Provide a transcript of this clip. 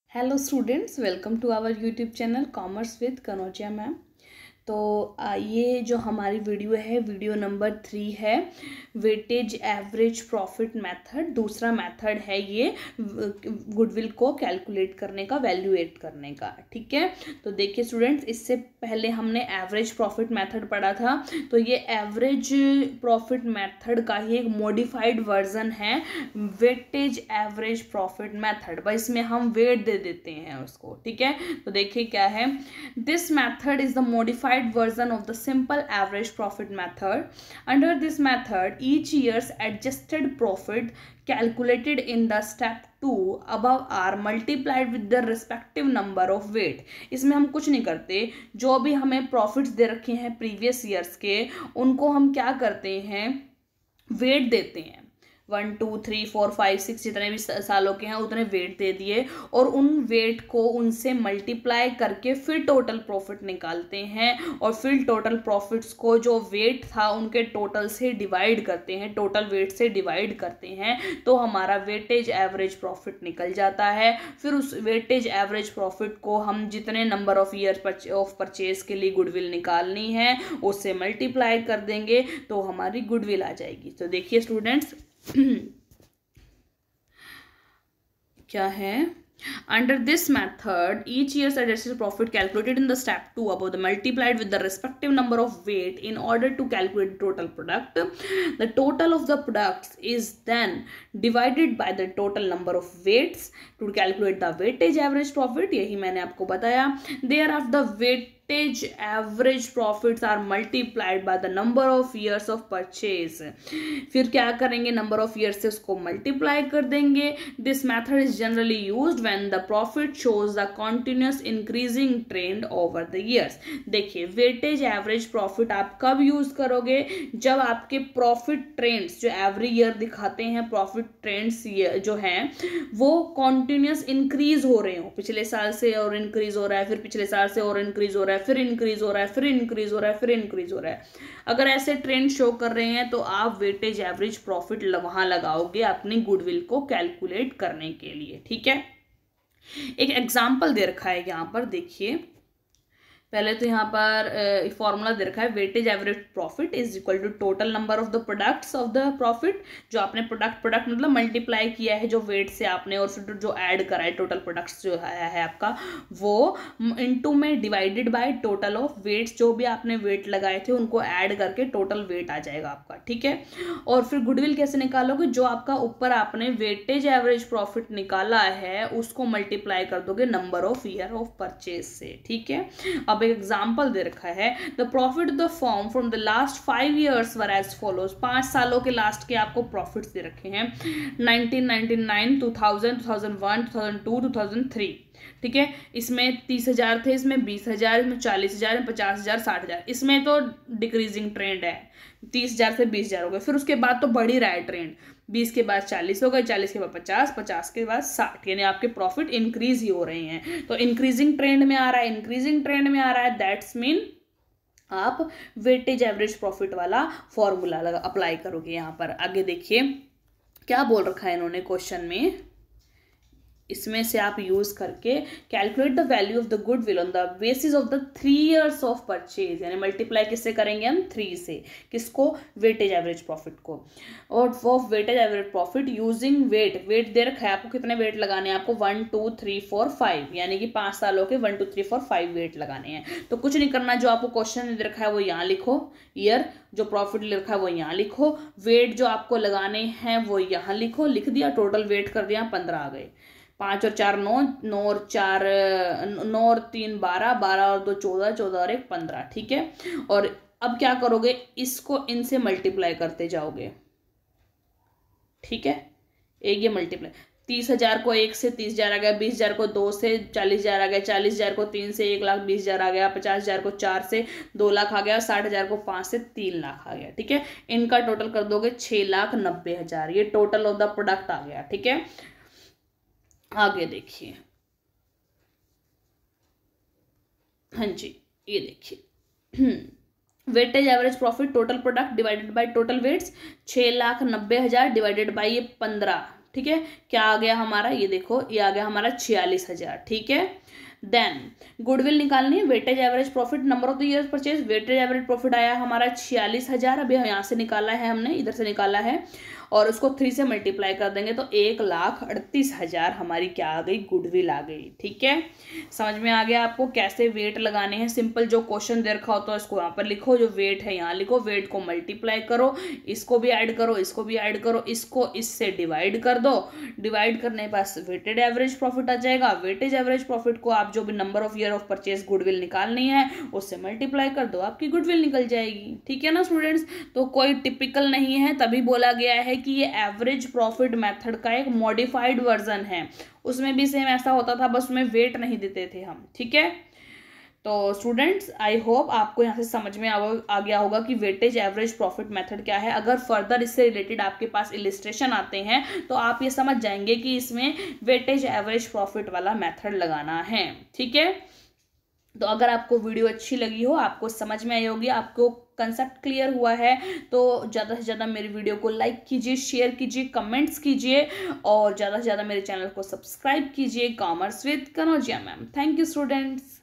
Hello students, welcome to our YouTube channel commerce with Kanaujia ma'am. तो ये जो हमारी वीडियो है, वीडियो नंबर 3 है, वेटेज एवरेज प्रॉफिट मेथड। दूसरा मेथड है ये गुडविल को कैलकुलेट करने का, वैल्यूएट करने का। ठीक है, तो देखिए स्टूडेंट्स, इससे पहले हमने एवरेज प्रॉफिट मेथड पढ़ा था। तो ये एवरेज प्रॉफिट मेथड का ही एक मॉडिफाइड वर्जन है, वेटेज एवरेज प्रॉफिट मेथड। बस इसमें हम वेट दे देते हैं उसको। ठीक है, तो देखिए क्या है, this method is the modified version of the simple average profit method. Under this method, each year's adjusted profit calculated in the step 2 above are multiplied with the respective number of weight. इसमें हम कुछ नहीं करते, जो भी हमें profits दे रखे हैं प्रीवियस ईयर्स के, उनको हम क्या करते हैं, वेट देते हैं। 1 2 3 4 5 6 जितने भी सालों के हैं उतने वेट दे दिए, और उन वेट को उनसे मल्टीप्लाई करके फिर टोटल प्रॉफिट निकालते हैं, और फिर टोटल प्रॉफिट्स को जो वेट था उनके टोटल से डिवाइड करते हैं, टोटल वेट से डिवाइड करते हैं, तो हमारा वेटेज एवरेज प्रॉफिट निकल जाता है। फिर उस वेटेज एवरेज प्रॉफिट को हम जितने number of year of purchase के लिए गुडविल निकालनी है उससे मल्टीप्लाई कर देंगे, तो हमारी गुडविल आ जाएगी। तो देखिए स्टूडेंट्स क्या है, under this method each year's adjusted profit calculated in the step 2 above the multiplied with the respective number of weight in order to calculate the total product. The total of the products is then divided by the total number of weights to calculate the weightage average profit. यही मैंने आपको बताया। Thereafter the weightage average profits are multiplied by the number of years of purchase. फिर क्या करेंगे, number of year से उसको multiply कर देंगे। This method is generally used when the profit shows the continuous increasing trend over the years. देखिए, weightage average profit आप कब यूज करोगे, जब आपके प्रॉफिट ट्रेंड्स जो एवरी ईयर दिखाते हैं, प्रॉफिट ट्रेंड्स जो हैं वो कॉन्टिन्यूअस इंक्रीज हो रहे हो, पिछले साल से और इंक्रीज हो रहा है, फिर पिछले साल से और इंक्रीज हो रहा है, फिर इंक्रीज हो रहा है, फिर इंक्रीज हो रहा है, फिर इंक्रीज हो रहा है। अगर ऐसे ट्रेंड शो कर रहे हैं तो आप वेटेज एवरेज प्रॉफिट वहां लगाओगे अपनी गुडविल को कैलकुलेट करने के लिए। ठीक है, एक एग्जांपल दे रखा है यहाँ पर, देखिए पहले तो यहाँ पर फॉर्मूला दे रखा है, weightage average profit is equal to total number of the products of the profit. जो आपने प्रोडक्ट मतलब मल्टीप्लाई किया है जो वेट से आपने, और फिर जो ऐड करा है टोटल प्रोडक्ट्स जो है आपका, वो इनटू में divided by total of weights, जो भी आपने वेट लगाए थे उनको ऐड करके टोटल वेट आ जाएगा आपका। ठीक है, और फिर गुडविल कैसे निकालोगे, जो आपका ऊपर आपने वेटेज एवरेज प्रॉफिट निकाला है उसको मल्टीप्लाई कर दोगे number of year of purchase से। ठीक है, अब एक एग्जांपल दे रखा है, the profit of the firm from the last 5 years were as follows. 5 सालों के लास्ट के आपको प्रॉफिट्स दे रखे हैं, 1999, 2000, 2001, 2002, 2003। ठीक है, इसमें 30,000 थे, इसमें 20,000, इसमें 40,000, 50,000, 60,000। इसमें तो डिक्रीजिंग ट्रेंड है, 30,000 से 20,000 हो गए, फिर उसके बाद तो बढ़ ही रहा है ट्रेंड, 20 के बाद 40 हो गए, 40 के बाद 50, 50 के बाद 60, यानी आपके प्रॉफिट इंक्रीज ही हो रहे हैं। तो इंक्रीजिंग ट्रेंड में आ रहा है, इंक्रीजिंग ट्रेंड में आ रहा है, दैट्स मीन आप वेटेज एवरेज प्रॉफिट वाला फॉर्मूला अप्लाई करोगे। यहाँ पर आगे देखिए क्या बोल रखा है इन्होंने क्वेश्चन में, इसमें से आप यूज करके calculate the value of the goodwill on the basis of the 3 years of purchase, यानी मल्टीप्लाई किससे करेंगे हम, 3 से, किसको, वेटेज एवरेज प्रॉफिट को। और वो weightage average profit using weight दे रखा है आपको, कितने वेट लगाने हैं आपको, 1 2 3 4 5, यानी कि 5 सालों के 1 2 3 4 5 वेट लगाने हैं। तो कुछ नहीं करना, जो आपको क्वेश्चन दे रखा है वो यहाँ लिखो, ईयर जो प्रॉफिट ले रखा है वो यहाँ लिखो, वेट जो आपको लगाने हैं वो यहाँ लिखो, लिख दिया, टोटल वेट कर दिया, 15 आ गए, 5 और 4 9, 9 और 4 9 और 3 12, 12 और 2 14, 14 और 1 15। ठीक है, और अब क्या करोगे, इसको इनसे मल्टीप्लाई करते जाओगे। ठीक है, एक ये मल्टीप्लाई, 30,000 को 1 से 30,000 आ गया, 20,000 को 2 से 40,000 आ गया, 40,000 को 3 से 1,20,000 आ गया, 50,000 को 4 से 2 लाख आ गया, 60,000 को 5 से 3 लाख आ गया। ठीक है, इनका टोटल कर दोगे 6,90,000, ये टोटल ऑफ द प्रोडक्ट आ गया। ठीक है, आगे देखिए, हाँ जी ये देखिए, weightage average profit total product divided by total weights, 6,90,000 divided by ये 15, ठीक है। क्या आ गया हमारा, ये देखो ये आ गया हमारा 46,000, ठीक है। देन गुडविल निकालनी है, weightage average profit number of the years purchase, weightage average profit आया हमारा 46,000, अभी यहाँ से निकाला है हमने, इधर से निकाला है, और उसको 3 से मल्टीप्लाई कर देंगे तो 1,38,000 हमारी क्या आ गई, गुडविल आ गई, ठीक है। समझ में आ गया आपको कैसे वेट लगाने हैं। सिंपल जो क्वेश्चन दे रखा हो तो इसको यहाँ पर लिखो, जो वेट है यहाँ लिखो, वेट को मल्टीप्लाई करो, इसको भी ऐड करो, इसको भी ऐड करो, इसको इससे डिवाइड कर दो, डिवाइड करने के बाद वेटेड एवरेज प्रॉफिट आ जाएगा। वेटेज एवरेज प्रॉफिट को आप जो भी number of year of purchase goodwill निकालनी है उससे मल्टीप्लाई कर दो, आपकी गुडविल निकल जाएगी, ठीक है ना स्टूडेंट्स। तो कोई टिपिकल नहीं है, तभी बोला गया है कि ये एवरेज प्रॉफिट मेथड का एक मॉडिफाइड वर्जन है। उसमें भी सेम ऐसा होता था, बस उसमें वेट नहीं देते थे हम, ठीक है। तो स्टूडेंट्स आई होप आपको यहाँ से समझ में आ गया होगा कि वेटेज एवरेज प्रॉफिट मेथड क्या है। अगर फर्दर इससे रिलेटेड आपके पास इलिस्ट्रेशन आते हैं तो आप ये समझ जाएंगे कि इसमें वेटेज एवरेज प्रॉफिट वाला मेथड लगाना है, ठीक है। तो अगर आपको वीडियो अच्छी लगी हो, आपको समझ में आई होगी, आपको कंसेप्ट क्लियर हुआ है, तो ज़्यादा से ज़्यादा मेरी वीडियो को लाइक कीजिए, शेयर कीजिए, कमेंट्स कीजिए, और ज़्यादा से ज़्यादा मेरे चैनल को सब्सक्राइब कीजिए। Commerce with Kanaujia ma'am. Thank you students.